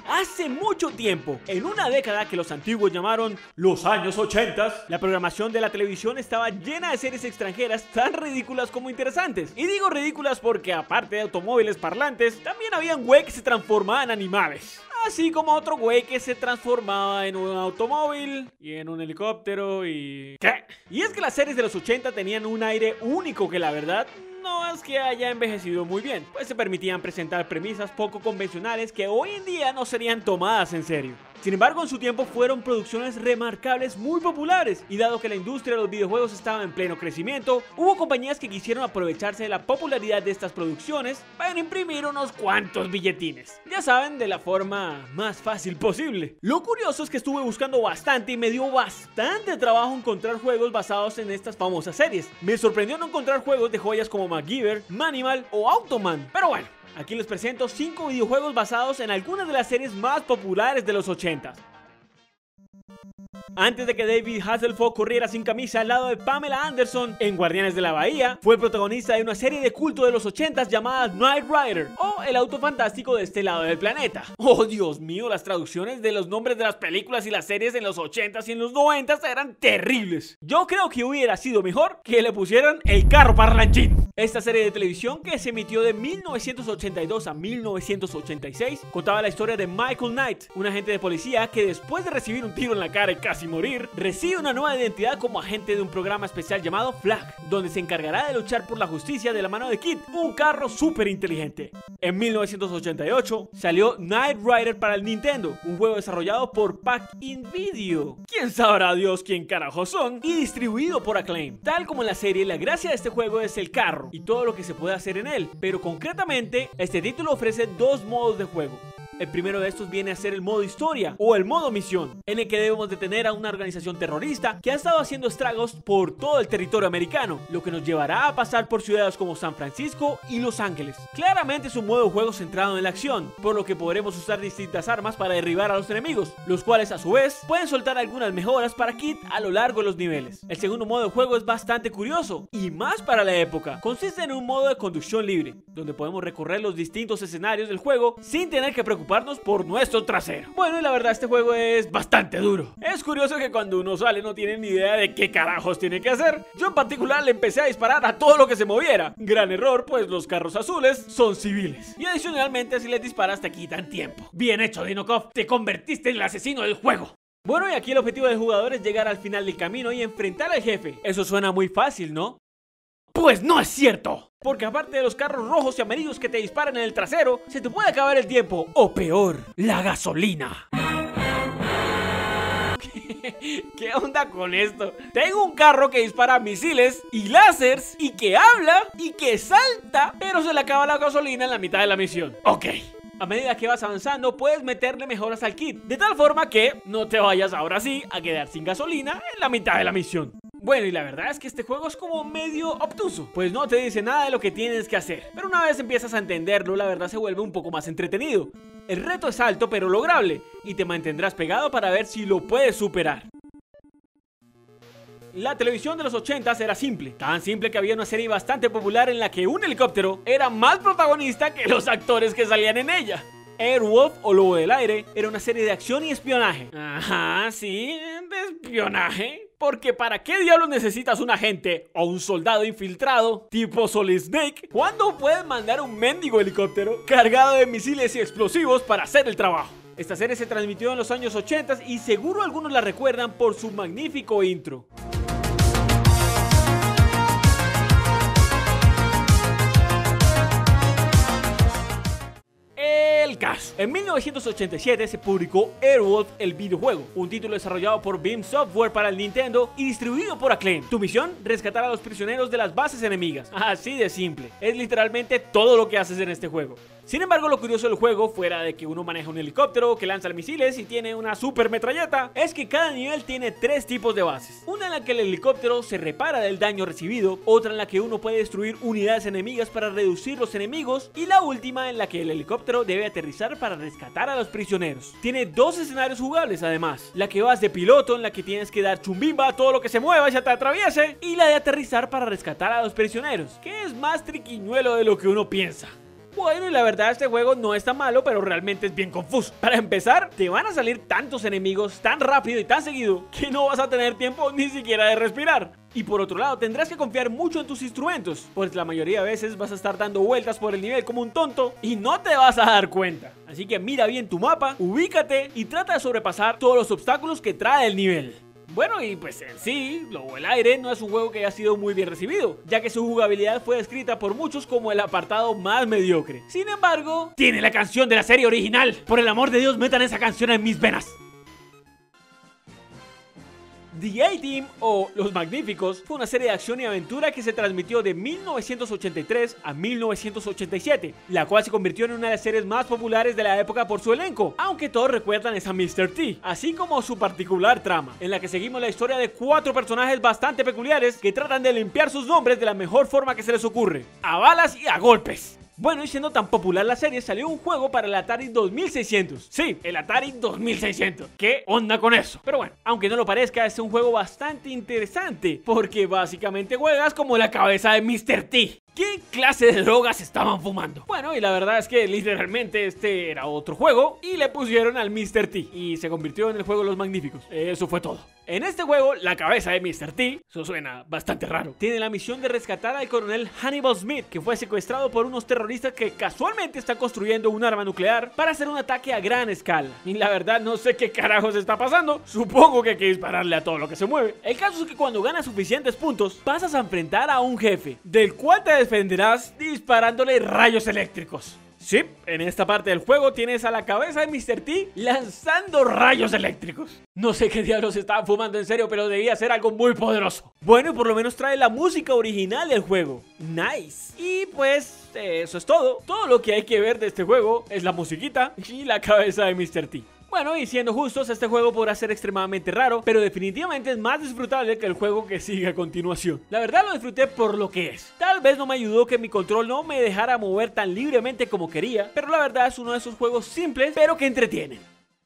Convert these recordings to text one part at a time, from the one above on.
Hace mucho tiempo, en una década que los antiguos llamaron los años 80, la programación de la televisión estaba llena de series extranjeras tan ridículas como interesantes. Y digo ridículas porque aparte de automóviles parlantes, también habían güey que se transformaban en animales. Así como otro güey que se transformaba en un automóvil y en un helicóptero y... ¿qué? Y es que las series de los 80 tenían un aire único que la verdad no es que haya envejecido muy bien, pues se permitían presentar premisas poco convencionales que hoy en día no serían tomadas en serio. Sin embargo, en su tiempo fueron producciones remarcables muy populares, y dado que la industria de los videojuegos estaba en pleno crecimiento, hubo compañías que quisieron aprovecharse de la popularidad de estas producciones para imprimir unos cuantos billetines. Ya saben, de la forma más fácil posible. Lo curioso es que estuve buscando bastante y me dio bastante trabajo encontrar juegos basados en estas famosas series. Me sorprendió no encontrar juegos de joyas como MacGyver, Manimal o Automan, pero bueno. Aquí les presento 5 videojuegos basados en algunas de las series más populares de los 80. Antes de que David Hasselhoff corriera sin camisa al lado de Pamela Anderson en Guardianes de la Bahía, fue el protagonista de una serie de culto de los 80s llamada Knight Rider, o El auto fantástico de este lado del planeta. Oh Dios mío, las traducciones de los nombres de las películas y las series en los 80s y en los 90s eran terribles. Yo creo que hubiera sido mejor que le pusieran El carro parlanchín. Esta serie de televisión, que se emitió de 1982 a 1986, contaba la historia de Michael Knight, un agente de policía que después de recibir un tiro en la cara y casi morir, recibe una nueva identidad como agente de un programa especial llamado Flag, donde se encargará de luchar por la justicia de la mano de Kid, un carro súper inteligente. En 1988 salió Knight Rider para el Nintendo, un juego desarrollado por Pac-In Video, quién sabrá Dios quién carajos son, y distribuido por Acclaim. Tal como en la serie, la gracia de este juego es el carro y todo lo que se puede hacer en él, pero concretamente este título ofrece dos modos de juego. El primero de estos viene a ser el modo historia o el modo misión, en el que debemos detener a una organización terrorista que ha estado haciendo estragos por todo el territorio americano, lo que nos llevará a pasar por ciudades como San Francisco y Los Ángeles. Claramente es un modo de juego centrado en la acción, por lo que podremos usar distintas armas para derribar a los enemigos, los cuales a su vez pueden soltar algunas mejoras para Kid a lo largo de los niveles. El segundo modo de juego es bastante curioso, y más para la época. Consiste en un modo de conducción libre, donde podemos recorrer los distintos escenarios del juego sin tener que preocuparnos por nuestro trasero. Bueno, y la verdad este juego es bastante duro. Es curioso que cuando uno sale no tiene ni idea de qué carajos tiene que hacer. Yo en particular le empecé a disparar a todo lo que se moviera. Gran error, pues los carros azules son civiles. Y adicionalmente, si les disparas te quitan tiempo. Bien hecho, Dinokov, te convertiste en el asesino del juego. Bueno, y aquí el objetivo del jugador es llegar al final del camino y enfrentar al jefe. Eso suena muy fácil, ¿no? Pues no es cierto, porque aparte de los carros rojos y amarillos que te disparan en el trasero, se te puede acabar el tiempo, o peor, la gasolina. ¿Qué onda con esto? Tengo un carro que dispara misiles y láseres y que habla y que salta, pero se le acaba la gasolina en la mitad de la misión. Ok. A medida que vas avanzando puedes meterle mejoras al kit, de tal forma que no te vayas ahora sí a quedar sin gasolina en la mitad de la misión. Bueno, y la verdad es que este juego es como medio obtuso, pues no te dice nada de lo que tienes que hacer, pero una vez empiezas a entenderlo, la verdad se vuelve un poco más entretenido. El reto es alto pero lograble, y te mantendrás pegado para ver si lo puedes superar. La televisión de los 80s era simple, tan simple que había una serie bastante popular en la que un helicóptero era más protagonista que los actores que salían en ella. Airwolf o Lobo del Aire era una serie de acción y espionaje. Ajá, sí, de espionaje. Porque ¿para qué diablos necesitas un agente o un soldado infiltrado tipo Solid Snake cuando puedes mandar un mendigo helicóptero cargado de misiles y explosivos para hacer el trabajo? Esta serie se transmitió en los años 80 y seguro algunos la recuerdan por su magnífico intro. El caso. En 1987 se publicó Airwolf, el videojuego, un título desarrollado por Beam Software para el Nintendo y distribuido por Acclaim. Tu misión, rescatar a los prisioneros de las bases enemigas. Así de simple. Es literalmente todo lo que haces en este juego. Sin embargo, lo curioso del juego, fuera de que uno maneja un helicóptero que lanza misiles y tiene una super metralleta, es que cada nivel tiene tres tipos de bases. Una en la que el helicóptero se repara del daño recibido, otra en la que uno puede destruir unidades enemigas para reducir los enemigos, y la última en la que el helicóptero debe aterrizar para rescatar a los prisioneros. Tiene dos escenarios jugables además, la que vas de piloto en la que tienes que dar chumbimba a todo lo que se mueva y se te atraviese, y la de aterrizar para rescatar a los prisioneros, que es más triquiñuelo de lo que uno piensa. Bueno, y la verdad este juego no es tan malo, pero realmente es bien confuso. Para empezar, te van a salir tantos enemigos tan rápido y tan seguido que no vas a tener tiempo ni siquiera de respirar. Y por otro lado, tendrás que confiar mucho en tus instrumentos, pues la mayoría de veces vas a estar dando vueltas por el nivel como un tonto y no te vas a dar cuenta. Así que mira bien tu mapa, ubícate y trata de sobrepasar todos los obstáculos que trae el nivel. Bueno, y pues en sí, Lobo del Aire no es un juego que haya sido muy bien recibido, ya que su jugabilidad fue descrita por muchos como el apartado más mediocre. Sin embargo, tiene la canción de la serie original. Por el amor de Dios, metan esa canción en mis venas. The A-Team o Los Magníficos fue una serie de acción y aventura que se transmitió de 1983 a 1987, la cual se convirtió en una de las series más populares de la época por su elenco, aunque todos recuerdan es a Mr. T, así como su particular trama, en la que seguimos la historia de 4 personajes bastante peculiares que tratan de limpiar sus nombres de la mejor forma que se les ocurre, a balas y a golpes. Bueno, y siendo tan popular la serie, salió un juego para el Atari 2600. Sí, el Atari 2600. ¿Qué onda con eso? Pero bueno, aunque no lo parezca, es un juego bastante interesante, porque básicamente juegas como la cabeza de Mr. T. ¿Qué clase de drogas estaban fumando? Bueno, y la verdad es que literalmente este era otro juego y le pusieron al Mr. T y se convirtió en el juego Los Magníficos. Eso fue todo. En este juego, la cabeza de Mr. T, eso suena bastante raro, tiene la misión de rescatar al coronel Hannibal Smith, que fue secuestrado por unos terroristas que casualmente están construyendo un arma nuclear para hacer un ataque a gran escala. Y la verdad no sé qué carajos está pasando, supongo que hay que dispararle a todo lo que se mueve. El caso es que cuando ganas suficientes puntos, pasas a enfrentar a un jefe, del cual te defenderás disparándole rayos eléctricos. Sí, en esta parte del juego tienes a la cabeza de Mr. T lanzando rayos eléctricos. No sé qué diablos estaban fumando en serio, pero debía ser algo muy poderoso. Bueno, y por lo menos trae la música original del juego. Nice. Y pues eso es todo. Todo lo que hay que ver de este juego es la musiquita y la cabeza de Mr. T. Bueno, y siendo justos, este juego podrá ser extremadamente raro, pero definitivamente es más disfrutable que el juego que sigue a continuación. La verdad lo disfruté por lo que es. Tal vez no me ayudó que mi control no me dejara mover tan libremente como quería, pero la verdad es uno de esos juegos simples, pero que entretienen.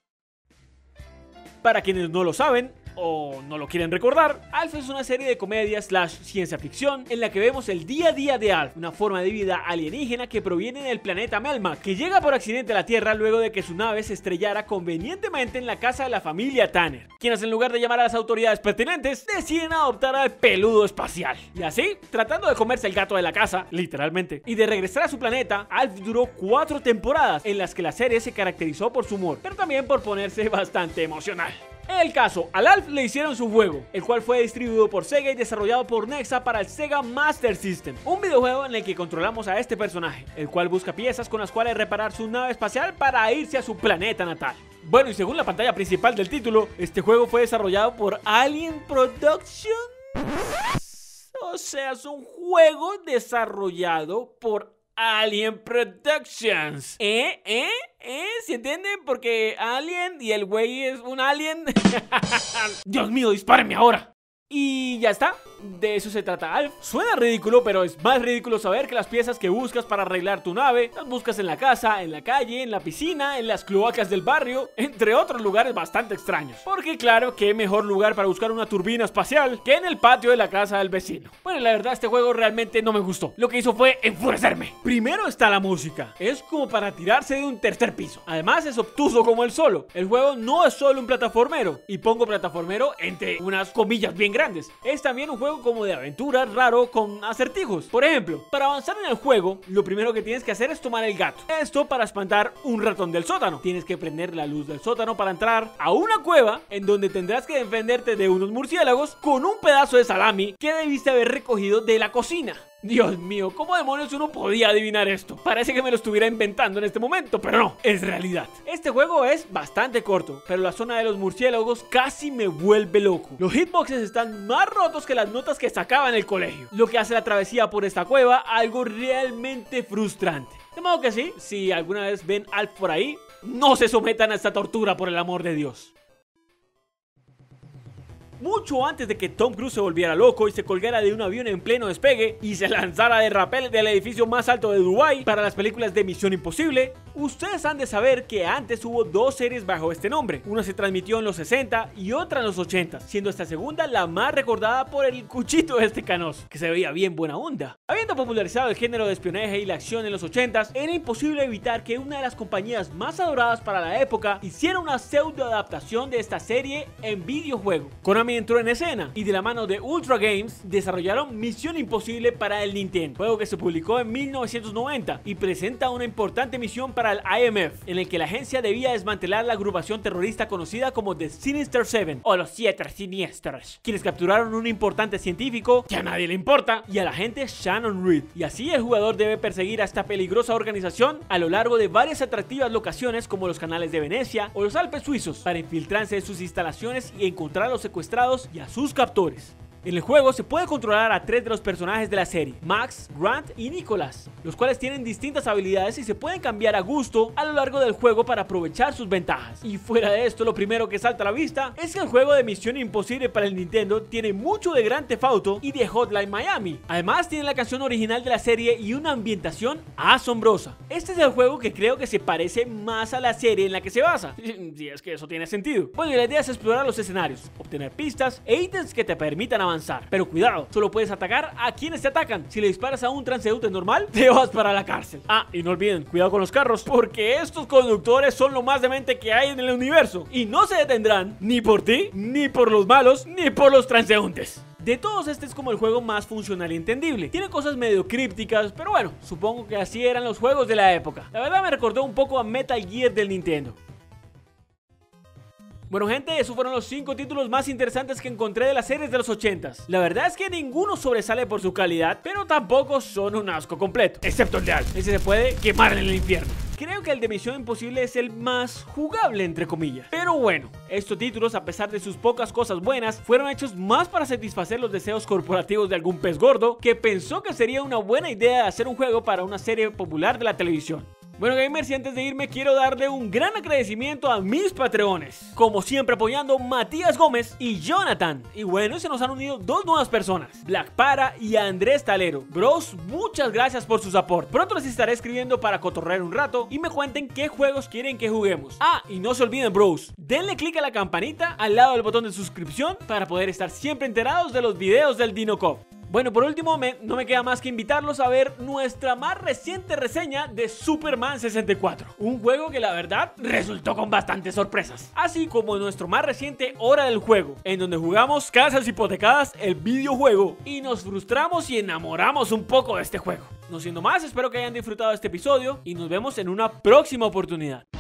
Para quienes no lo saben o no lo quieren recordar, Alf es una serie de comedia / ciencia ficción en la que vemos el día a día de Alf, una forma de vida alienígena que proviene del planeta Melmac, que llega por accidente a la Tierra luego de que su nave se estrellara convenientemente en la casa de la familia Tanner, quienes en lugar de llamar a las autoridades pertinentes, deciden adoptar al peludo espacial. Y así, tratando de comerse el gato de la casa, literalmente, y de regresar a su planeta, Alf duró 4 temporadas en las que la serie se caracterizó por su humor, pero también por ponerse bastante emocional. En el caso, al Alf le hicieron su juego, el cual fue distribuido por Sega y desarrollado por Nexa para el Sega Master System, un videojuego en el que controlamos a este personaje, el cual busca piezas con las cuales reparar su nave espacial para irse a su planeta natal. Bueno, y según la pantalla principal del título, este juego fue desarrollado por Alien Productions. O sea, es un juego desarrollado por Alien Productions. ¿Se entienden? Porque Alien y el güey es un alien. Dios mío, dispárenme ahora. Y ya está, de eso se trata Alf. Suena ridículo, pero es más ridículo saber que las piezas que buscas para arreglar tu nave las buscas en la casa, en la calle, en la piscina, en las cloacas del barrio, entre otros lugares bastante extraños. Porque claro, qué mejor lugar para buscar una turbina espacial que en el patio de la casa del vecino. Bueno, la verdad este juego realmente no me gustó. Lo que hizo fue enfurecerme. Primero está la música, es como para tirarse de un tercer piso. Además es obtuso como el solo. El juego no es solo un plataformero, y pongo plataformero entre unas comillas bien grandes. Es también un juego como de aventura raro con acertijos. Por ejemplo, para avanzar en el juego, lo primero que tienes que hacer es tomar el gato. Esto para espantar un ratón del sótano. Tienes que prender la luz del sótano para entrar a una cueva en donde tendrás que defenderte de unos murciélagos con un pedazo de salami que debiste haber recogido de la cocina. Dios mío, ¿cómo demonios uno podía adivinar esto? Parece que me lo estuviera inventando en este momento, pero no, es realidad. Este juego es bastante corto, pero la zona de los murciélagos casi me vuelve loco. Los hitboxes están más rotos que las notas que sacaba en el colegio, lo que hace la travesía por esta cueva algo realmente frustrante. De modo que sí, si alguna vez ven Alf por ahí, no se sometan a esta tortura por el amor de Dios. mucho antes de que Tom Cruise se volviera loco y se colgara de un avión en pleno despegue y se lanzara de rapel del edificio más alto de Dubái para las películas de Misión Imposible. Ustedes han de saber que antes hubo dos series bajo este nombre. Una se transmitió en los 60 y otra en los 80, siendo esta segunda la más recordada por el cuchito de este canoso, que se veía bien buena onda. Habiendo popularizado el género de espionaje y la acción en los 80s, era imposible evitar que una de las compañías más adoradas para la época hiciera una pseudo adaptación de esta serie en videojuego. Konami entró en escena y de la mano de Ultra Games desarrollaron Misión Imposible para el Nintendo, juego que se publicó en 1990 y presenta una importante misión para el IMF, en el que la agencia debía desmantelar la agrupación terrorista conocida como The Sinister Seven o los 7 siniestros, quienes capturaron un importante científico que a nadie le importa y al agente Shannon Reed, y así el jugador debe perseguir a esta peligrosa organización a lo largo de varias atractivas locaciones como los canales de Venecia o los Alpes suizos para infiltrarse en sus instalaciones y encontrar a los secuestrados y a sus captores. En el juego se puede controlar a 3 de los personajes de la serie, Max, Grant y Nicholas, los cuales tienen distintas habilidades y se pueden cambiar a gusto a lo largo del juego para aprovechar sus ventajas. Y fuera de esto, lo primero que salta a la vista es que el juego de Misión Imposible para el Nintendo tiene mucho de Grand Theft Auto y de Hotline Miami. Además tiene la canción original de la serie y una ambientación asombrosa. Este es el juego que creo que se parece más a la serie en la que se basa, si es que eso tiene sentido. Bueno, y la idea es explorar los escenarios, obtener pistas e ítems que te permitan avanzar. Pero cuidado, solo puedes atacar a quienes te atacan. Si le disparas a un transeúnte normal, te vas para la cárcel. Ah, y no olviden, cuidado con los carros, porque estos conductores son lo más demente que hay en el universo y no se detendrán ni por ti, ni por los malos, ni por los transeúntes. De todos, este es como el juego más funcional y entendible. Tiene cosas medio crípticas, pero bueno, supongo que así eran los juegos de la época. La verdad me recordó un poco a Metal Gear del Nintendo. Bueno gente, esos fueron los 5 títulos más interesantes que encontré de las series de los 80s. La verdad es que ninguno sobresale por su calidad, pero tampoco son un asco completo, excepto el de Alf. Ese se puede quemar en el infierno. Creo que el de Misión Imposible es el más jugable, entre comillas. Pero bueno, estos títulos, a pesar de sus pocas cosas buenas, fueron hechos más para satisfacer los deseos corporativos de algún pez gordo que pensó que sería una buena idea hacer un juego para una serie popular de la televisión. Bueno gamers, y antes de irme quiero darle un gran agradecimiento a mis patreones, como siempre apoyando Matías Gómez y Jonathan. Y bueno, se nos han unido 2 nuevas personas, Black Para y Andrés Talero. Bros, muchas gracias por su support. Pronto les estaré escribiendo para cotorrear un rato y me cuenten qué juegos quieren que juguemos. Ah, y no se olviden bros, denle click a la campanita al lado del botón de suscripción para poder estar siempre enterados de los videos del DinoCop. Bueno, por último, no me queda más que invitarlos a ver nuestra más reciente reseña de Superman 64, un juego que la verdad resultó con bastantes sorpresas, así como nuestro más reciente Hora del Juego, en donde jugamos Casas Hipotecadas, el videojuego, y nos frustramos y enamoramos un poco de este juego. No siendo más, espero que hayan disfrutado este episodio y nos vemos en una próxima oportunidad.